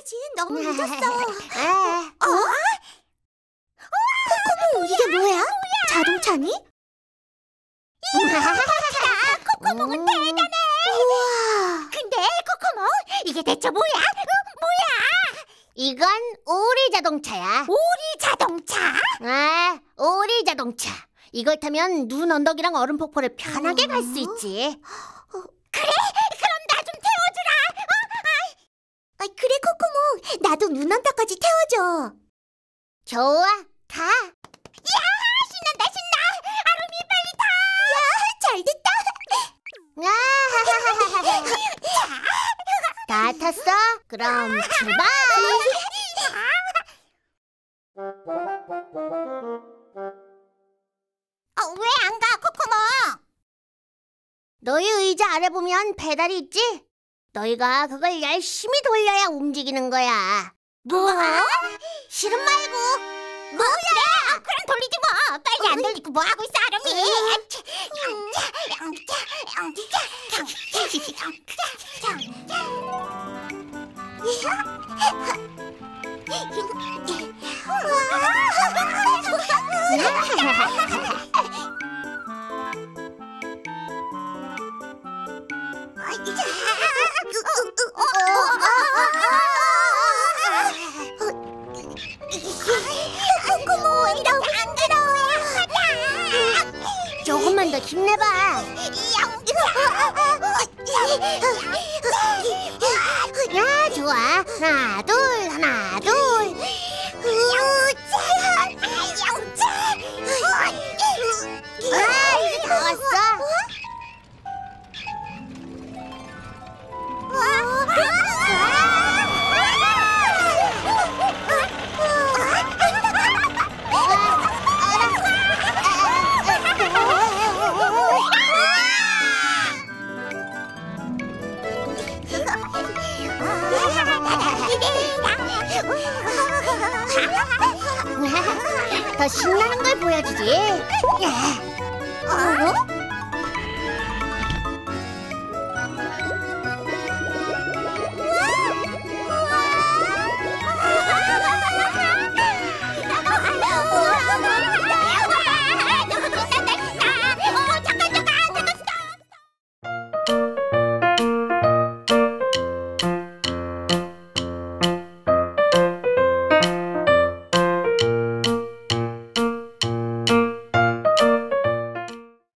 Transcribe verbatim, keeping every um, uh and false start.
어떡하지? 너무 늦었어. 어? 코코몽, 이게 뭐야? 자동차니? 코코몽은 대단해. 우와. 근데 코코몽, 이게 대체 뭐야? 어, 뭐야? 이건 오리 자동차야. 오리 자동차? 아, 오리 자동차. 이걸 타면 눈 언덕이랑 얼음 폭포를 편하게 갈 수 있지. 그래? 그럼 나 좀 태워주라. 아, 그래, 코코몽. 나도 눈 언덕까지 태워줘. 좋아, 가. 야, 신난다, 신나. 아름이 빨리 타. 잘 됐다. 다 탔어? 그럼 출발. 어, 왜 안 가, 코코몽? 너희 의자 아래 보면 페달이 있지? 너희가 그걸 열심히 돌려야 움직이는 거야. 뭐? 싫음 말고. 뭐야? 그럼 돌리지 뭐. 빨리 안 돌리고 뭐 하고 있어, 아름이? 코코몽, 너무 힘들어. 조금만 더 힘내봐. 야, 좋아. 하나, 둘, 하나, 둘. 아, 이제 다 왔어. 더 신나는 걸 보여주지. 어?